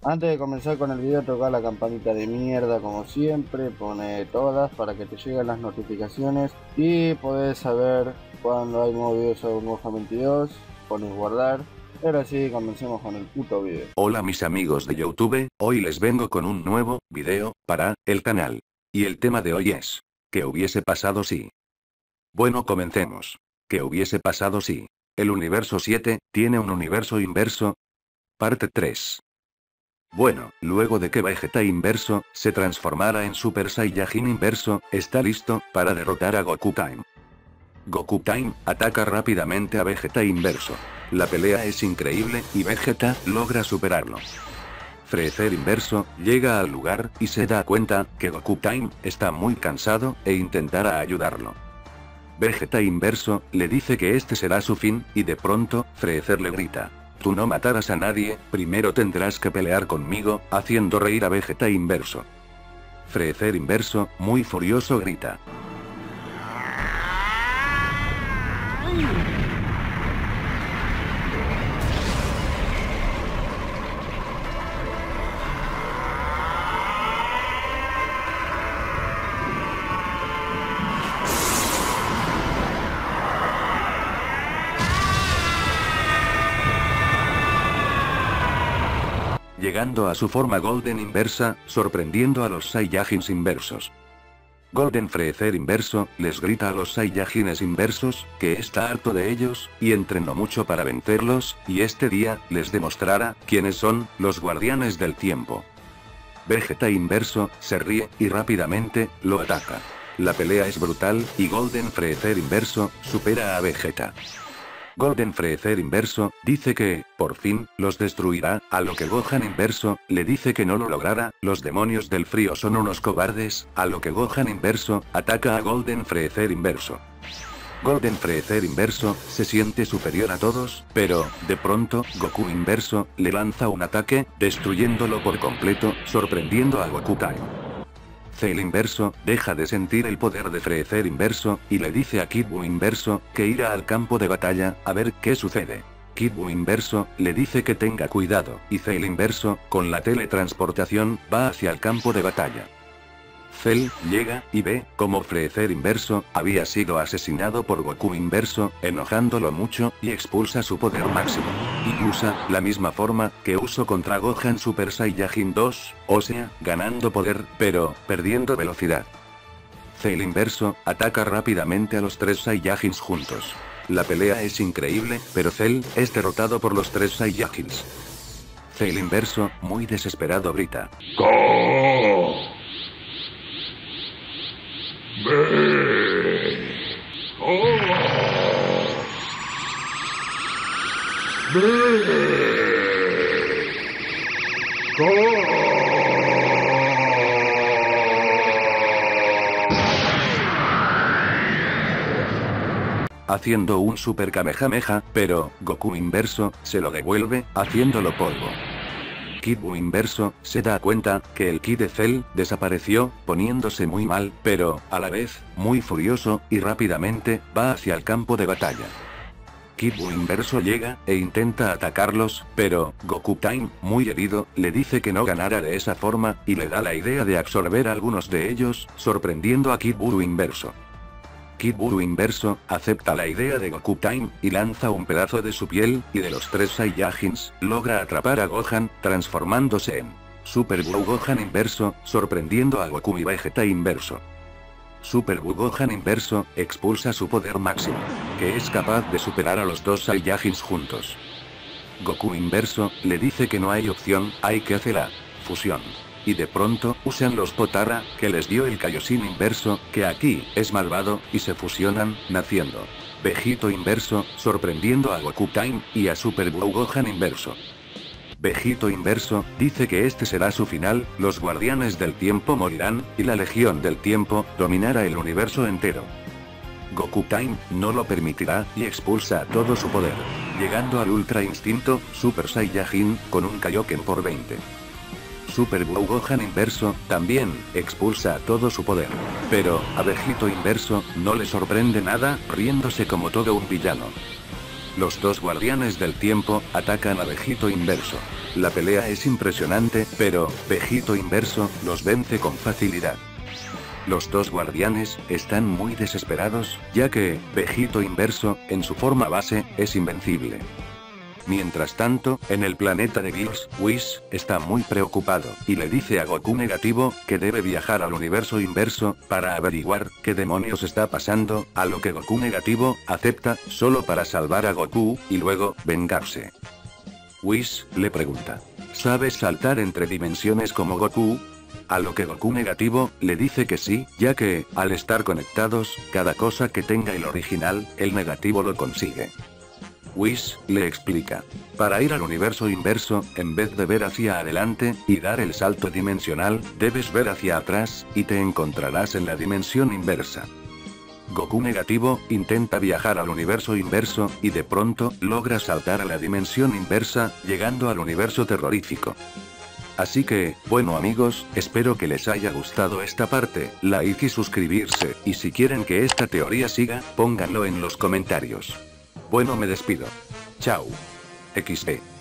Antes de comenzar con el video, toca la campanita de mierda como siempre, pone todas para que te lleguen las notificaciones y podés saber cuando hay nuevos videos sobre Moja 22, pones guardar. Ahora sí, comencemos con el puto video. Hola mis amigos de YouTube, hoy les vengo con un nuevo video para el canal. Y el tema de hoy es: ¿qué hubiese pasado si? Bueno, comencemos. ¿Qué hubiese pasado si el universo 7 tiene un universo inverso? Parte 3. Bueno, luego de que Vegeta Inverso se transformara en Super Saiyajin Inverso, está listo para derrotar a Goku Time. Goku Time ataca rápidamente a Vegeta Inverso. La pelea es increíble y Vegeta logra superarlo. Freezer Inverso llega al lugar y se da cuenta que Goku Time está muy cansado e intentará ayudarlo. Vegeta Inverso le dice que este será su fin, y de pronto, Freezer le grita: "Tú no matarás a nadie, primero tendrás que pelear conmigo", haciendo reír a Vegeta Inverso. Freezer Inverso, muy furioso, grita: llegando a su forma Golden Inversa, sorprendiendo a los Saiyajins inversos. Golden Freezer Inverso les grita a los Saiyajines inversos que está harto de ellos, y entrenó mucho para vencerlos, y este día les demostrará quiénes son los guardianes del tiempo. Vegeta Inverso se ríe y rápidamente lo ataca. La pelea es brutal y Golden Freezer Inverso supera a Vegeta. Golden Freezer Inverso dice que, por fin, los destruirá, a lo que Gohan Inverso le dice que no lo logrará. Los demonios del frío son unos cobardes, a lo que Gohan Inverso ataca a Golden Freezer Inverso. Golden Freezer Inverso se siente superior a todos, pero, de pronto, Goku Inverso le lanza un ataque, destruyéndolo por completo, sorprendiendo a Goku Time. Cell Inverso deja de sentir el poder de Freezer Inverso, y le dice a Kid Buu Inverso que irá al campo de batalla, a ver qué sucede. Kid Buu Inverso le dice que tenga cuidado, y Cell Inverso, con la teletransportación, va hacia el campo de batalla. Cell llega y ve cómo Freezer Inverso había sido asesinado por Goku Inverso, enojándolo mucho, y expulsa su poder máximo. Y usa la misma forma que usó contra Gohan Super Saiyajin 2, o sea, ganando poder, pero perdiendo velocidad. Cell Inverso ataca rápidamente a los tres Saiyajins juntos. La pelea es increíble, pero Cell es derrotado por los tres Saiyajins. Cell Inverso, muy desesperado, grita: ¡Go! haciendo un Super Kamehameha, pero Goku Inverso se lo devuelve, haciéndolo polvo. Kid Buu Inverso se da cuenta que el Ki de Cell desapareció, poniéndose muy mal, pero, a la vez, muy furioso, y rápidamente va hacia el campo de batalla. Kid Buu Inverso llega e intenta atacarlos, pero Goku Time, muy herido, le dice que no ganará de esa forma, y le da la idea de absorber a algunos de ellos, sorprendiendo a Kid Buu Inverso. Kid Buu Inverso acepta la idea de Goku Time, y lanza un pedazo de su piel, y de los tres Saiyajins, logra atrapar a Gohan, transformándose en Super Buu Gohan Inverso, sorprendiendo a Goku y Vegeta Inverso. Super Buu Gohan Inverso expulsa su poder máximo, que es capaz de superar a los dos Saiyajins juntos. Goku Inverso le dice que no hay opción, hay que hacer la fusión. Y de pronto, usan los Potara, que les dio el Kaioshin Inverso, que aquí es malvado, y se fusionan, naciendo Vegito Inverso, sorprendiendo a Goku Time, y a Super Buu Gohan Inverso. Vegito Inverso dice que este será su final, los guardianes del tiempo morirán, y la Legión del Tiempo dominará el universo entero. Goku Time no lo permitirá, y expulsa todo su poder, llegando al Ultra Instinto Super Saiyajin, con un Kaioken por 20. Super Buu Gohan Inverso también expulsa todo su poder. Pero a Vegito Inverso no le sorprende nada, riéndose como todo un villano. Los dos guardianes del tiempo atacan a Vegito Inverso. La pelea es impresionante, pero Vegito Inverso los vence con facilidad. Los dos guardianes están muy desesperados, ya que Vegito Inverso, en su forma base, es invencible. Mientras tanto, en el planeta de Gears, Whis está muy preocupado, y le dice a Goku Negativo que debe viajar al universo inverso, para averiguar qué demonios está pasando, a lo que Goku Negativo acepta, solo para salvar a Goku, y luego, vengarse. Whis le pregunta: ¿sabes saltar entre dimensiones como Goku? A lo que Goku Negativo le dice que sí, ya que, al estar conectados, cada cosa que tenga el original, el negativo lo consigue. Whis le explica: para ir al universo inverso, en vez de ver hacia adelante y dar el salto dimensional, debes ver hacia atrás, y te encontrarás en la dimensión inversa. Goku Negativo intenta viajar al universo inverso, y de pronto, logra saltar a la dimensión inversa, llegando al universo terrorífico. Así que, bueno amigos, espero que les haya gustado esta parte, like y suscribirse, y si quieren que esta teoría siga, pónganlo en los comentarios. Bueno, me despido. Chao. XD.